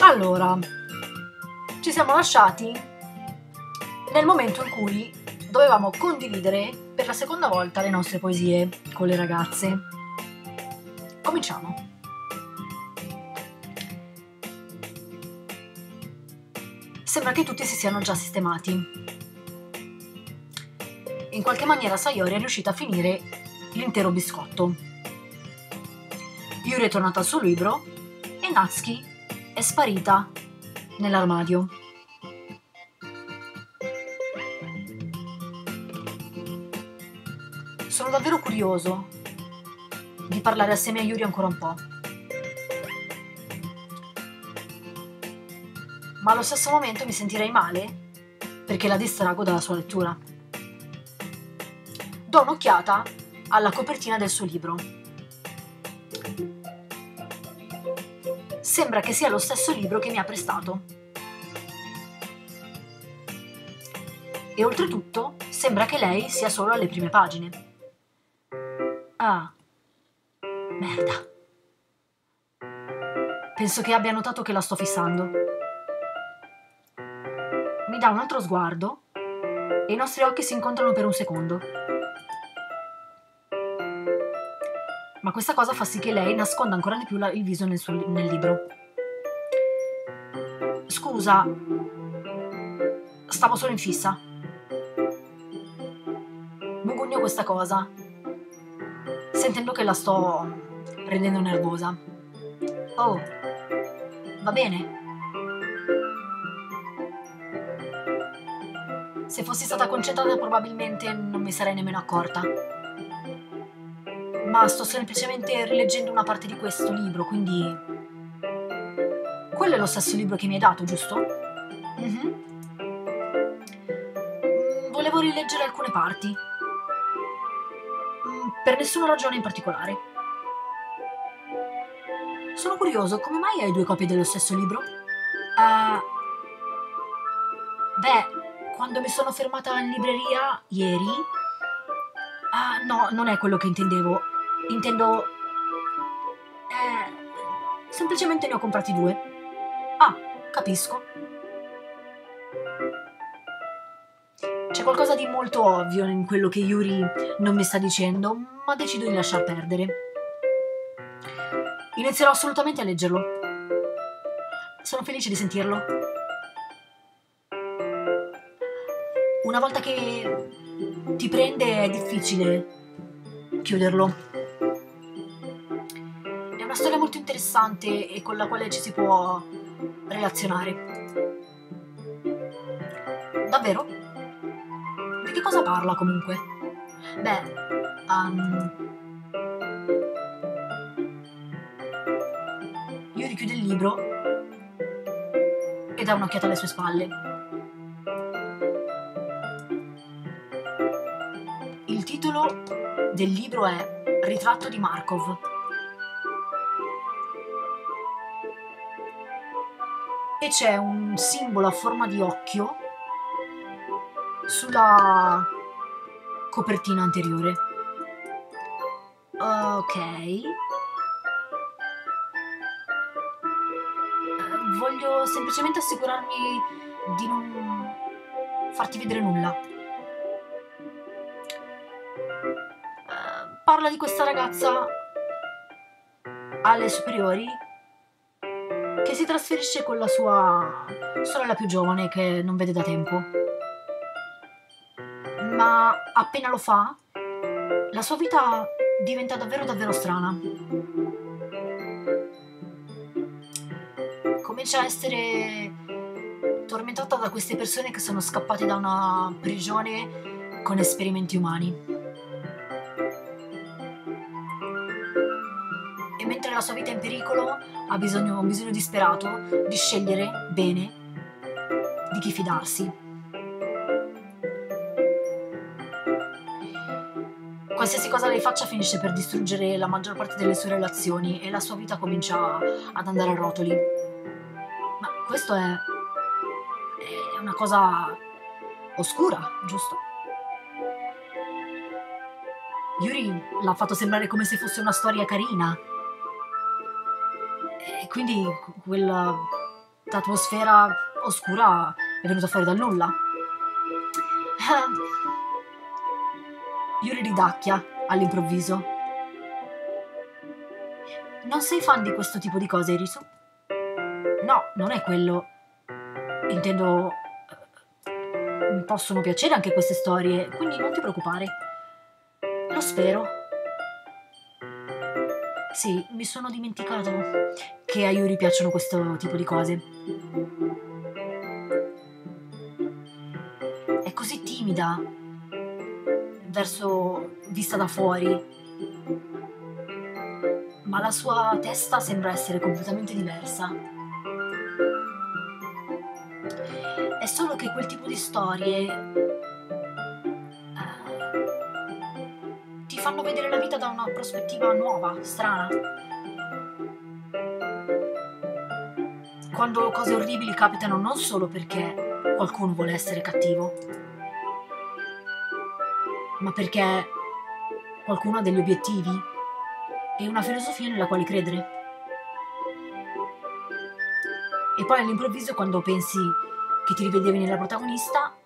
Allora, ci siamo lasciati nel momento in cui dovevamo condividere per la seconda volta le nostre poesie con le ragazze. Cominciamo. Sembra che tutti si siano già sistemati. In qualche maniera Sayori è riuscita a finire l'intero biscotto. Yuri è tornata al suo libro e Natsuki è sparita nell'armadio. Sono davvero curioso di parlare assieme a Yuri ancora un po'. Ma allo stesso momento mi sentirei male perché la distraggo dalla sua lettura. Do un'occhiata alla copertina del suo libro. Sembra che sia lo stesso libro che mi ha prestato. E oltretutto sembra che lei sia solo alle prime pagine. Ah, merda. Penso che abbia notato che la sto fissando. Mi dà un altro sguardo e i nostri occhi si incontrano per un secondo. Ma questa cosa fa sì che lei nasconda ancora di più il viso nel libro. Scusa, stavo solo in fissa. Mugugno questa cosa, sentendo che la sto rendendo nervosa. Oh, va bene. Se fossi stata concentrata probabilmente non mi sarei nemmeno accorta. Ma sto semplicemente rileggendo una parte di questo libro, quindi... Quello è lo stesso libro che mi hai dato, giusto? Volevo rileggere alcune parti. Per nessuna ragione in particolare. Sono curioso, come mai hai 2 copie dello stesso libro? Quando mi sono fermata in libreria ieri... no, non è quello che intendevo. Intendo... semplicemente ne ho comprati 2. Ah, capisco. C'è qualcosa di molto ovvio in quello che Yuri non mi sta dicendo, ma decido di lasciar perdere. Inizierò assolutamente a leggerlo. Sono felice di sentirlo. Una volta che ti prende è difficile chiuderlo. È una storia molto interessante e con la quale ci si può relazionare. Davvero? Di che cosa parla comunque? Yuri chiude il libro e dà un'occhiata alle sue spalle. Il titolo del libro è Ritratto di Markov. E c'è un simbolo a forma di occhio sulla copertina anteriore. Ok. Voglio semplicemente assicurarmi di non farti vedere nulla. Parla di questa ragazza alle superiori che si trasferisce con la sua sorella più giovane che non vede da tempo. Ma appena lo fa, la sua vita diventa davvero davvero strana. Comincia a essere tormentata da queste persone che sono scappate da una prigione con esperimenti umani. E mentre la sua vita è in pericolo, ha un bisogno disperato di scegliere bene di chi fidarsi. Qualsiasi cosa lei faccia finisce per distruggere la maggior parte delle sue relazioni e la sua vita comincia ad andare a rotoli. Ma questo è una cosa oscura, giusto? Yuri l'ha fatto sembrare come se fosse una storia carina. E quindi quella atmosfera oscura è venuta fuori dal nulla. Yuri ridacchia all'improvviso. Non sei fan di questo tipo di cose, Irisu? No, non è quello. Intendo, mi possono piacere anche queste storie, quindi non ti preoccupare. Lo spero. Sì, mi sono dimenticato che a Yuri piacciono questo tipo di cose. È così timida, vista da fuori, ma la sua testa sembra essere completamente diversa. È solo che quel tipo di storie ti fanno vedere la vita da una prospettiva nuova, strana. Quando cose orribili capitano non solo perché qualcuno vuole essere cattivo, ma perché qualcuno ha degli obiettivi e una filosofia nella quale credere. E poi all'improvviso, quando pensi che ti rivedevi nella protagonista,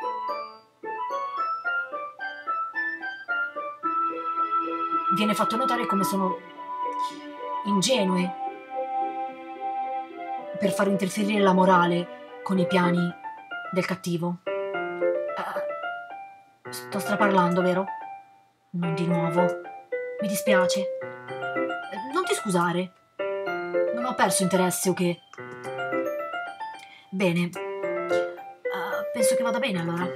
viene fatto notare come sono ingenue per far interferire la morale con i piani del cattivo. Sto straparlando, vero? Non di nuovo. Mi dispiace. Non ti scusare. Non ho perso interesse o che... Bene. Penso che vada bene allora.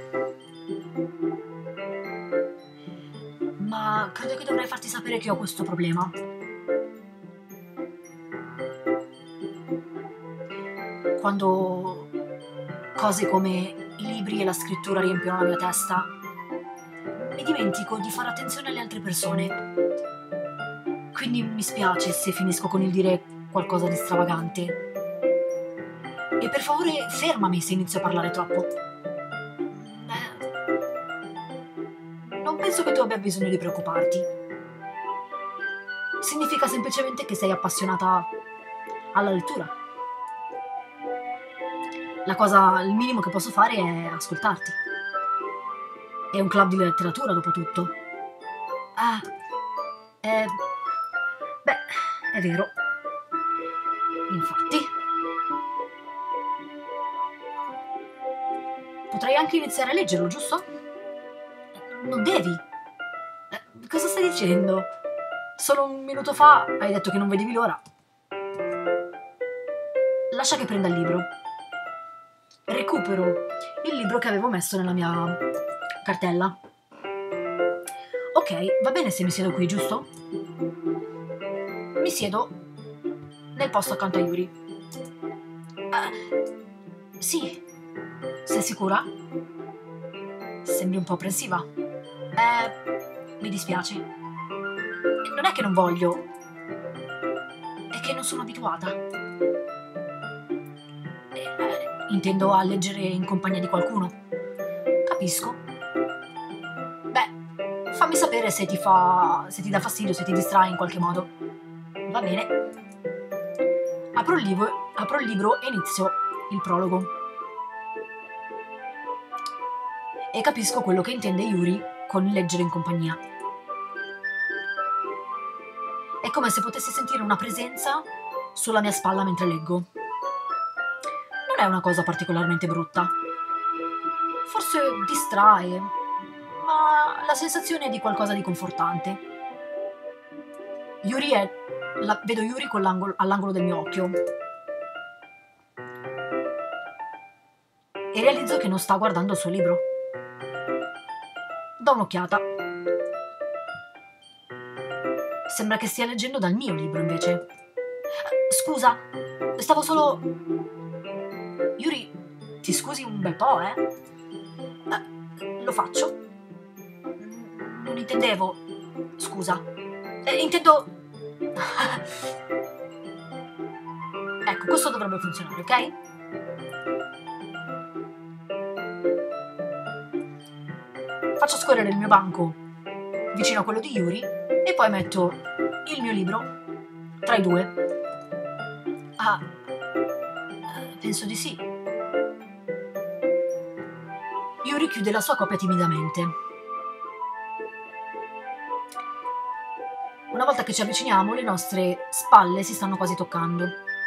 Ma credo che dovrei farti sapere che ho questo problema. Quando cose come i libri e la scrittura riempiono la mia testa, mi dimentico di fare attenzione alle altre persone. Quindi mi spiace se finisco con il dire qualcosa di stravagante. E per favore fermami se inizio a parlare troppo. Non penso che tu abbia bisogno di preoccuparti. Significa semplicemente che sei appassionata alla lettura. Il minimo che posso fare è ascoltarti. È un club di letteratura, dopo tutto. Beh, è vero. Infatti. Potrei anche iniziare a leggerlo, giusto? Non devi. Cosa stai dicendo? Solo un minuto fa hai detto che non vedevi l'ora. Lascia che prenda il libro. Recupero il libro che avevo messo nella mia cartella. Ok, va bene se mi siedo qui, giusto? Mi siedo nel posto accanto a Yuri. Sì. Sei sicura? Sembri un po' apprensiva. Mi dispiace. Non è che non voglio, è che non sono abituata. Intendo a leggere in compagnia di qualcuno. Capisco. Beh, fammi sapere se ti dà fastidio, se ti distrae in qualche modo. Va bene. Apro il libro e inizio il prologo. E capisco quello che intende Yuri con leggere in compagnia. È come se potessi sentire una presenza sulla mia spalla mentre leggo. Non è una cosa particolarmente brutta. Forse distrae, ma la sensazione è di qualcosa di confortante. Vedo Yuri all'angolo del mio occhio. E realizzo che non sta guardando il suo libro. Do un'occhiata. Sembra che stia leggendo dal mio libro, invece. Scusa, stavo solo... Yuri, ti scusi un bel po', eh? Lo faccio. Non intendevo... Scusa. Intendo... Ecco, questo dovrebbe funzionare, ok? Faccio scorrere il mio banco vicino a quello di Yuri e poi metto il mio libro tra i due. Penso di sì. Yuri chiude la sua copia timidamente. Una volta che ci avviciniamo, le nostre spalle si stanno quasi toccando.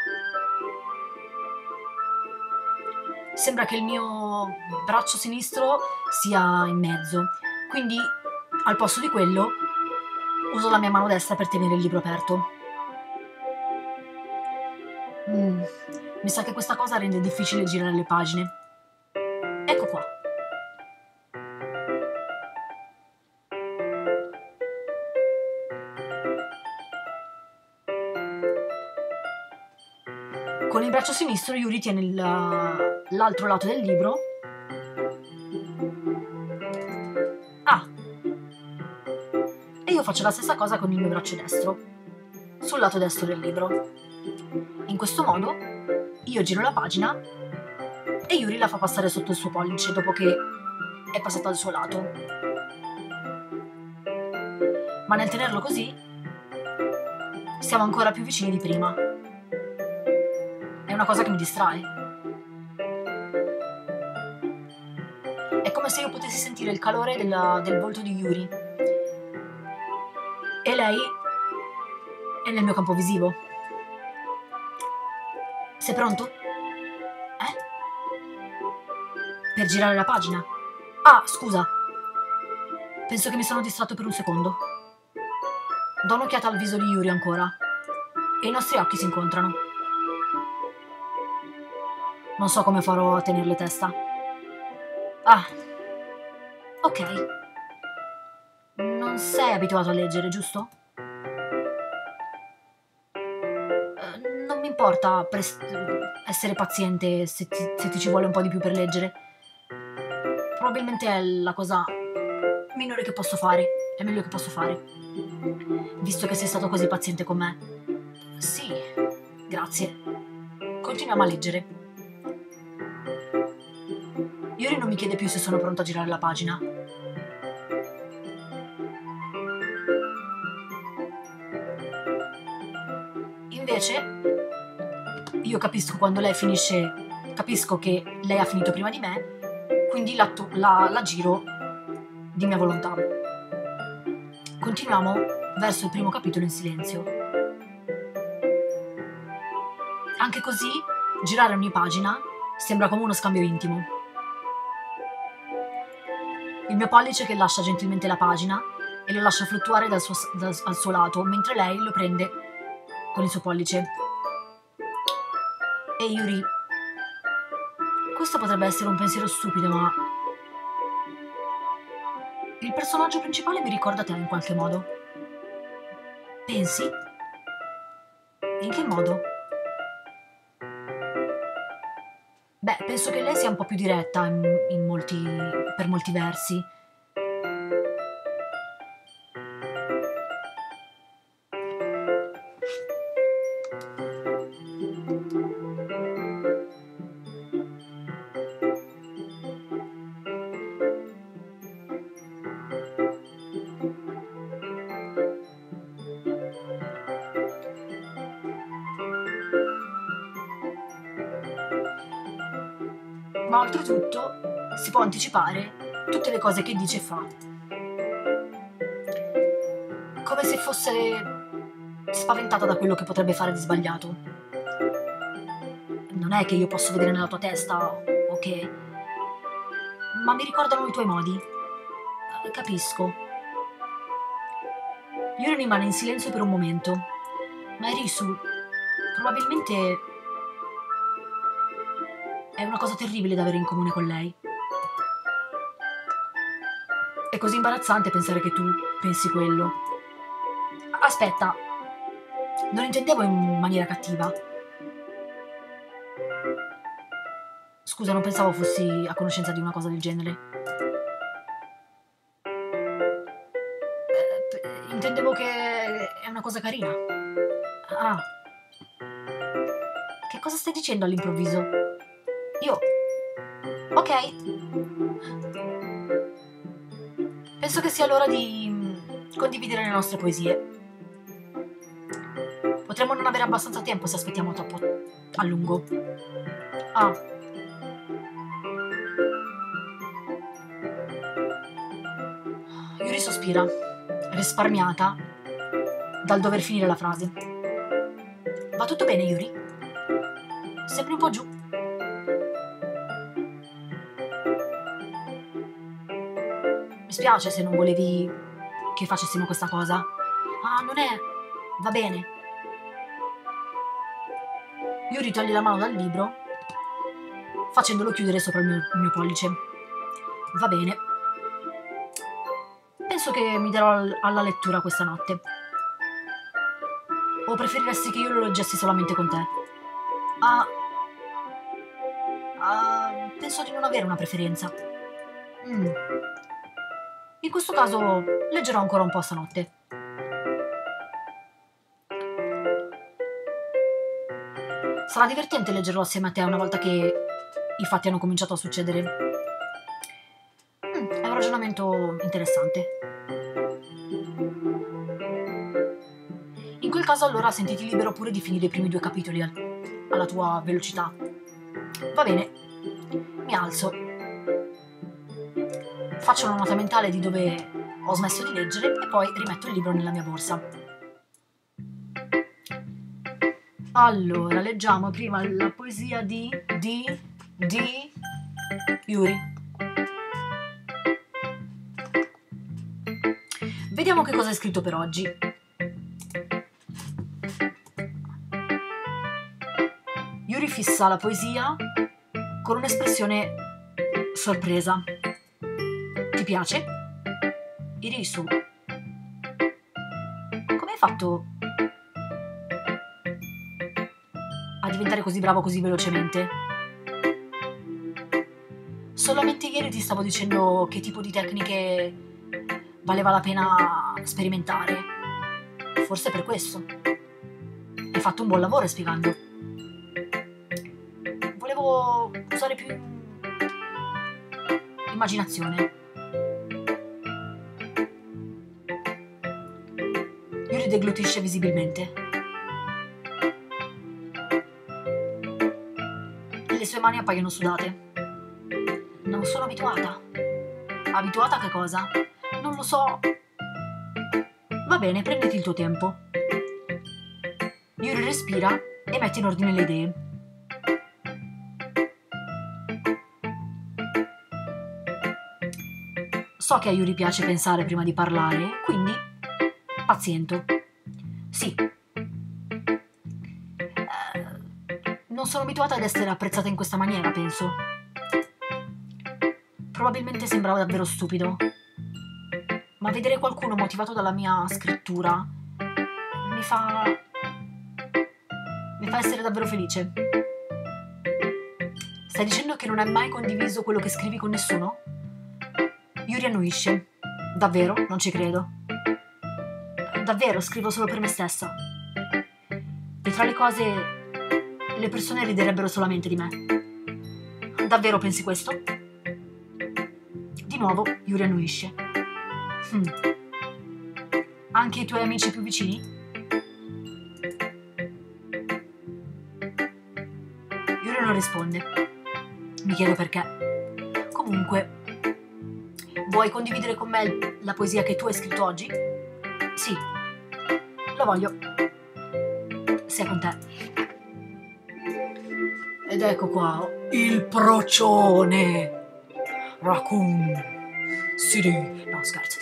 Sembra che il mio braccio sinistro sia in mezzo, quindi al posto di quello uso la mia mano destra per tenere il libro aperto. Mi sa che questa cosa rende difficile girare le pagine. Ecco qua. Con il braccio sinistro Yuri tiene l'altro lato del libro. Ah! E io faccio la stessa cosa con il mio braccio destro, sul lato destro del libro. In questo modo io giro la pagina e Yuri la fa passare sotto il suo pollice dopo che è passata al suo lato. Ma nel tenerlo così siamo ancora più vicini di prima. È una cosa che mi distrae. È come se io potessi sentire il calore del volto di Yuri. E lei è nel mio campo visivo. Sei pronto? Per girare la pagina? Ah, scusa. Penso che mi sono distratto per un secondo. Do un'occhiata al viso di Yuri ancora. E i nostri occhi si incontrano. Non so come farò a tenerle testa. Ah. Ok. Non sei abituato a leggere, giusto? Non mi importa essere paziente se ti ci vuole un po' di più per leggere. Probabilmente è la cosa minore che posso fare. È meglio che posso fare. Visto che sei stato così paziente con me. Sì, grazie. Continuiamo a leggere. Yuri non mi chiede più se sono pronto a girare la pagina. Invece, io capisco quando lei finisce, capisco che lei ha finito prima di me, quindi la giro di mia volontà. Continuiamo verso il primo capitolo in silenzio. Anche così, girare ogni pagina sembra come uno scambio intimo. Il mio pollice che lascia gentilmente la pagina e lo lascia fluttuare al suo lato, mentre lei lo prende con il suo pollice. E Yuri, questo potrebbe essere un pensiero stupido, ma il personaggio principale mi ricorda te in qualche modo. Pensi? In che modo? Beh, penso che lei sia un po' più diretta per molti versi. Ma oltretutto si può anticipare tutte le cose che dice e fa. Come se fosse spaventata da quello che potrebbe fare di sbagliato. Non è che io posso vedere nella tua testa, ok? Ma mi ricordano i tuoi modi. Capisco. Yuri rimane in silenzio per un momento. Ma Erisu, probabilmente è una cosa terribile da avere in comune con lei. È così imbarazzante pensare che tu pensi quello. Aspetta, non intendevo in maniera cattiva. Scusa, non pensavo fossi a conoscenza di una cosa del genere. Intendevo che è una cosa carina. Ah. Che cosa stai dicendo all'improvviso? Io... Ok. Penso che sia l'ora di condividere le nostre poesie. Potremmo non avere abbastanza tempo se aspettiamo troppo a lungo. Ah. Yuri sospira, risparmiata dal dover finire la frase. Va tutto bene, Yuri? Sembri un po' giù. Mi spiace se non volevi che facessimo questa cosa. Ah, non è... Va bene. Yuri toglie la mano dal libro, facendolo chiudere sopra il mio pollice. Va bene. Penso che mi darò alla lettura questa notte. O preferiresti che io lo leggessi solamente con te? Penso di non avere una preferenza. In questo caso leggerò ancora un po' stanotte. Sarà divertente leggerlo assieme a te una volta che i fatti hanno cominciato a succedere. È un ragionamento interessante. In quel caso allora sentiti libero pure di finire i primi 2 capitoli alla tua velocità. Va bene, mi alzo, faccio una nota mentale di dove ho smesso di leggere e poi rimetto il libro nella mia borsa. Allora, leggiamo prima la poesia di Yuri. Vediamo che cosa è scritto per oggi. Yuri fissa la poesia con un'espressione sorpresa. Ti piace? Irisu, come hai fatto a diventare così bravo così velocemente? Solamente ieri ti stavo dicendo che tipo di tecniche valeva la pena sperimentare. Forse per questo. Hai fatto un buon lavoro spiegando. Volevo usare più immaginazione. Yuri deglutisce visibilmente. Le sue mani appaiono sudate. Non sono abituata. Abituata a che cosa? Non lo so. Va bene, prenditi il tuo tempo. Yuri respira e mette in ordine le idee. So che a Yuri piace pensare prima di parlare, quindi paziento. Sì. Non sono abituata ad essere apprezzata in questa maniera, penso. Probabilmente sembrava davvero stupido, ma vedere qualcuno motivato dalla mia scrittura mi fa essere davvero felice. Stai dicendo che non hai mai condiviso quello che scrivi con nessuno? Yuri annuisce. Davvero? Non ci credo. Davvero, scrivo solo per me stessa. E tra le cose, le persone riderebbero solamente di me. Davvero pensi questo? Di nuovo, Yuri annuisce. Anche i tuoi amici più vicini? Yuri non risponde. Mi chiedo perché. Comunque, vuoi condividere con me la poesia che tu hai scritto oggi? Sì, lo voglio. Se è con te. Ed ecco qua, il procione. Raccoon City. No, scherzo.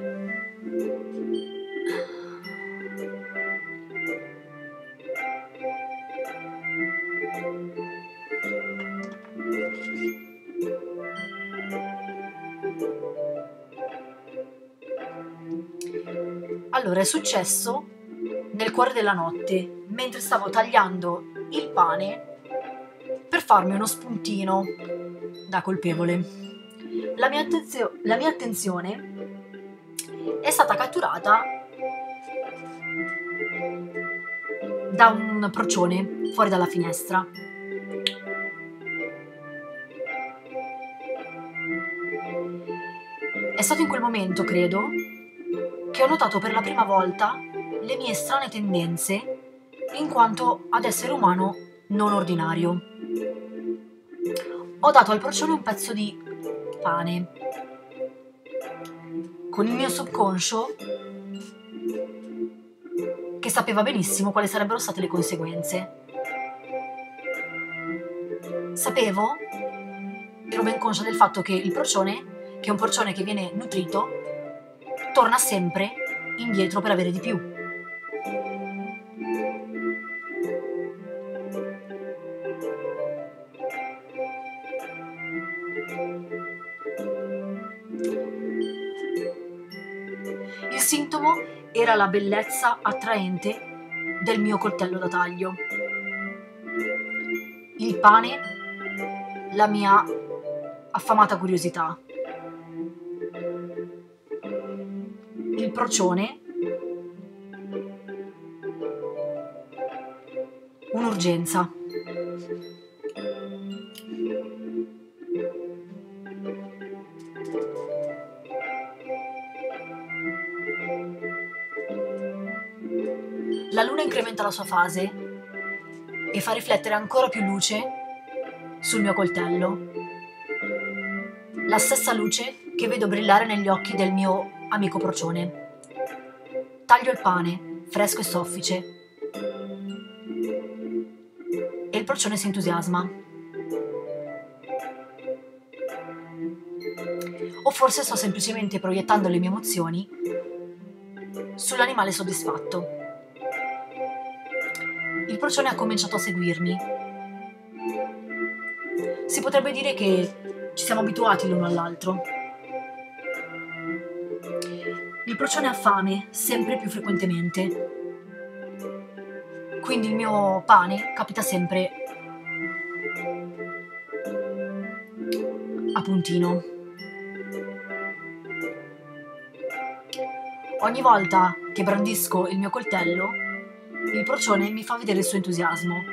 Allora, è successo nel cuore della notte, mentre stavo tagliando il pane per farmi uno spuntino da colpevole. La mia attenzione è stata catturata da un procione fuori dalla finestra. È stato in quel momento, credo, che ho notato per la prima volta le mie strane tendenze in quanto ad essere umano non ordinario. Ho dato al procione un pezzo di pane. Con il mio subconscio che sapeva benissimo quali sarebbero state le conseguenze. Sapevo, ero ben conscia del fatto che il procione, che è un procione che viene nutrito, torna sempre indietro per avere di più. Il sintomo era la bellezza attraente del mio coltello da taglio. Il pane, la mia affamata curiosità. Il procione, un'urgenza. La luna incrementa la sua fase e fa riflettere ancora più luce sul mio coltello. La stessa luce che vedo brillare negli occhi del mio amico procione. Taglio il pane, fresco e soffice, e il procione si entusiasma. O forse sto semplicemente proiettando le mie emozioni sull'animale soddisfatto. Il procione ha cominciato a seguirmi. Si potrebbe dire che ci siamo abituati l'uno all'altro. Il procione ha fame sempre più frequentemente. Quindi il mio pane capita sempre a puntino. Ogni volta che brandisco il mio coltello, il procione mi fa vedere il suo entusiasmo.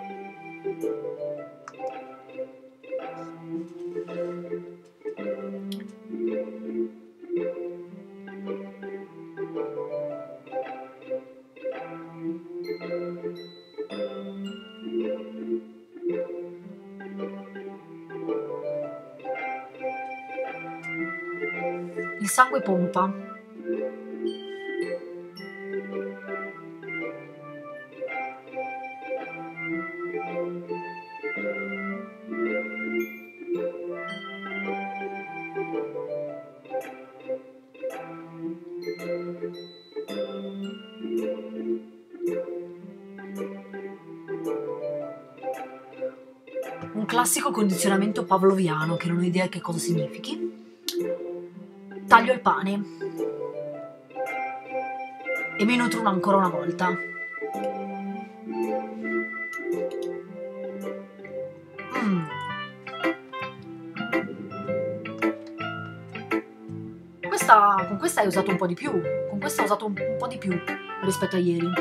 Il sangue pompa. Un classico condizionamento pavloviano che non ho idea che cosa significhi. Taglio il pane e mi nutro ancora una volta. Con questa hai usato un po' di più. Con questa ho usato un po' di più rispetto a ieri.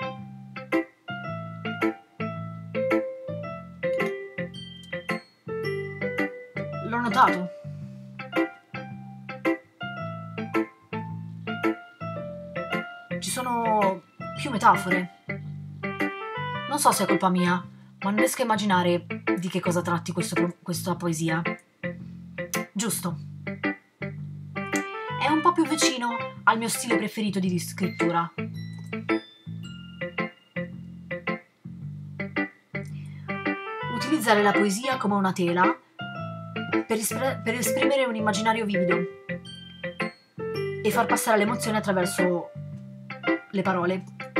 L'ho notato. Ci sono più metafore. Non so se è colpa mia, ma non riesco a immaginare di che cosa tratti questa poesia. Giusto. È un po' più vicino al mio stile preferito di scrittura. Utilizzare la poesia come una tela per esprimere un immaginario vivido e far passare l'emozione attraverso le parole.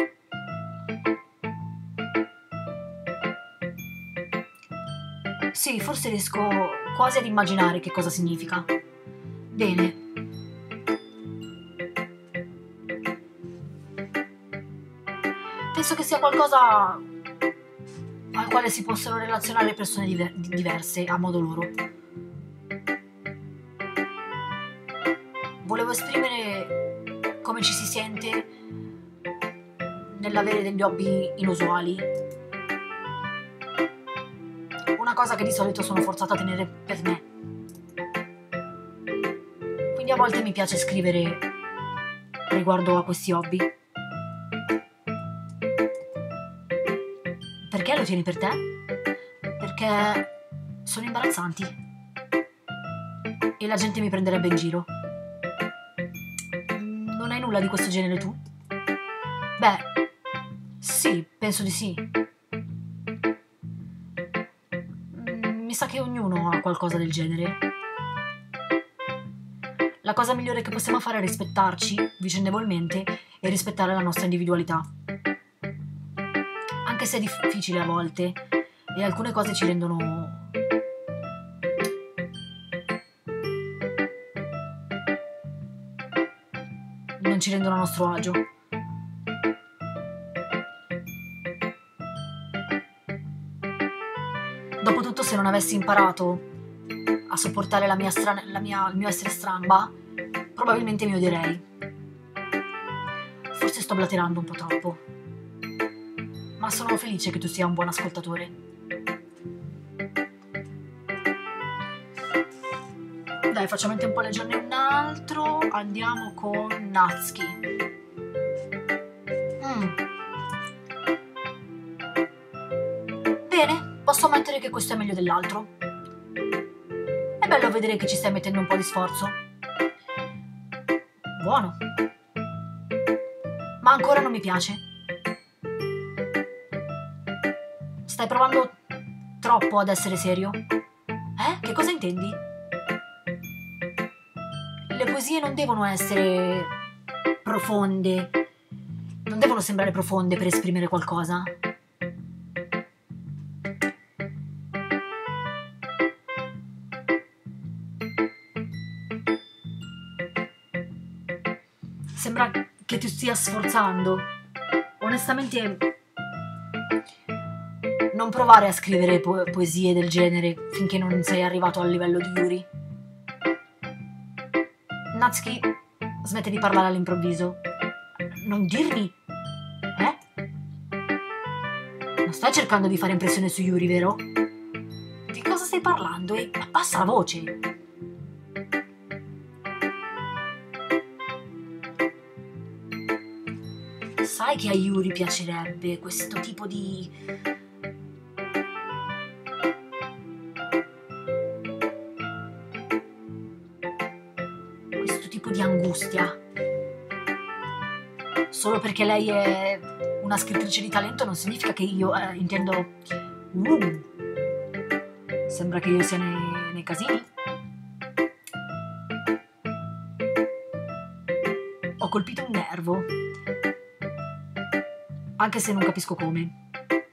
Sì, forse riesco quasi ad immaginare che cosa significa. Bene. Penso che sia qualcosa al quale si possono relazionare persone diverse a modo loro. Volevo esprimere come ci si sente nell'avere degli hobby inusuali. Una cosa che di solito sono forzata a tenere per me. Quindi a volte mi piace scrivere riguardo a questi hobby. Perché lo tieni per te? Perché sono imbarazzanti e la gente mi prenderebbe in giro. Non hai nulla di questo genere tu? Beh, sì, penso di sì. Mi sa che ognuno ha qualcosa del genere. La cosa migliore che possiamo fare è rispettarci vicendevolmente e rispettare la nostra individualità. Anche se è difficile a volte e alcune cose ci rendono... non ci rendono a nostro agio. Dopotutto, se non avessi imparato a sopportare il mio essere stramba, probabilmente mi odierei. Forse sto blaterando un po' troppo, ma sono felice che tu sia un buon ascoltatore. Dai, facciamo in tempo a leggerne un altro. Andiamo con Natsuki. Bene, posso ammettere che questo è meglio dell'altro. È bello vedere che ci stai mettendo un po' di sforzo. Buono. Ma ancora non mi piace. Stai provando troppo ad essere serio? Che cosa intendi? Le poesie non devono essere profonde. Non devono sembrare profonde per esprimere qualcosa. Sembra che ti stia sforzando. Onestamente, non provare a scrivere poesie del genere finché non sei arrivato al livello di Yuri. Natsuki, smette di parlare all'improvviso. Non dirmi? Non stai cercando di fare impressione su Yuri, vero? Di cosa stai parlando? E abbassa la voce. Sai che a Yuri piacerebbe questo tipo di... di angustia. Solo perché lei è una scrittrice di talento non significa che io intendo... Sembra che io sia nei casini. Ho colpito un nervo, anche se non capisco come.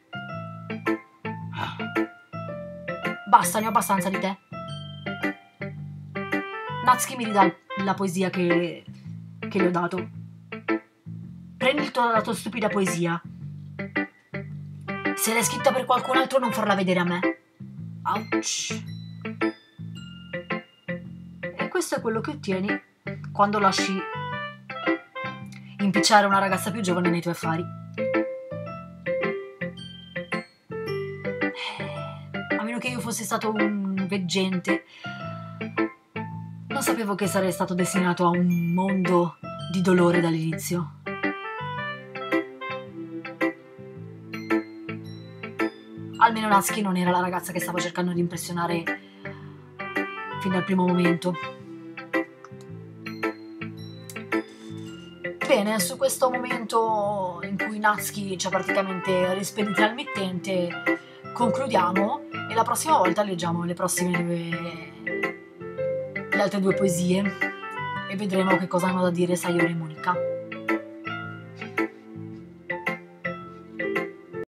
Basta, ne ho abbastanza di te. Natsuki mi ridà la poesia che le ho dato. Prendi la tua stupida poesia. Se l'hai scritta per qualcun altro, non farla vedere a me. Ouch. E questo è quello che ottieni quando lasci impicciare una ragazza più giovane nei tuoi affari. A meno che io fossi stato un veggente, non sapevo che sarei stato destinato a un mondo di dolore dall'inizio. Almeno Natsuki non era la ragazza che stavo cercando di impressionare fin dal primo momento. Bene, su questo momento in cui Natsuki ci ha praticamente rispedita al mittente, concludiamo e la prossima volta leggiamo le altre due poesie e vedremo che cosa hanno da dire Sayori e Monika.